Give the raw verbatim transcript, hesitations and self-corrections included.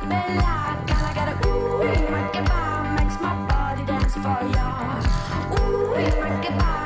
bella, kinda got a ooh, make it vibe, makes my body dance for ya. Ooh, make it vibe.